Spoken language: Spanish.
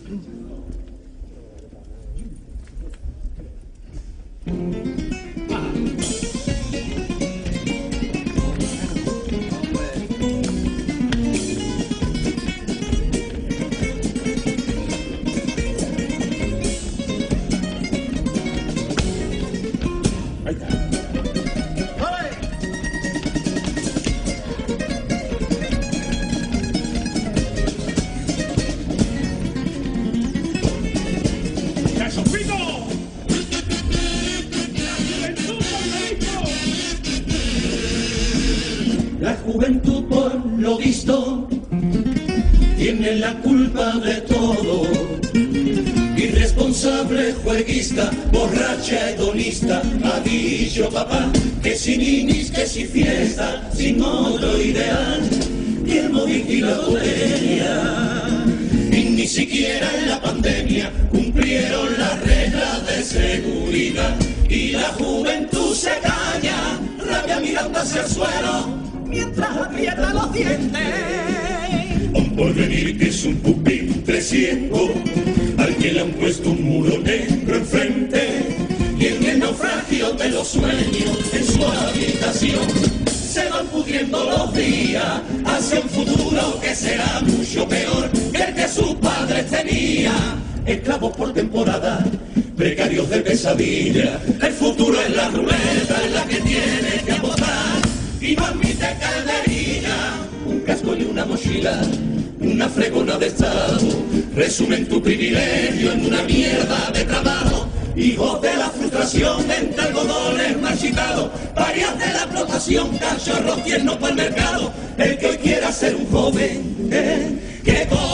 La juventud, por lo visto, tiene la culpa de todo. Irresponsable, jueguista, borracha, hedonista. Ha dicho papá que sin ninis, que sin fiesta, sin otro ideal, que el móvil y la botella. Y ni siquiera en la pandemia cumplieron las reglas de seguridad. Y la juventud se calla, rabia mirando hacia el suelo, mientras aprieta los dientes. Un porvenir que es un pupitre ciego, al que le han puesto un muro negro enfrente. Y en el naufragio de los sueños, en su habitación, se van pudriendo los días hacia un futuro que será mucho peor que el que sus padres tenían. Esclavos por temporada, precarios de pesadilla. El futuro es la ruleta en la que tienes que apostar. Y no admite calderilla, un casco y una mochila, una fregona de estado. Resumen tu privilegio en una mierda de trabajo. Hijos de la frustración entre algodones marchitados, parias de la explotación, cachorros tiernos para el mercado. El que hoy quiera ser un joven, que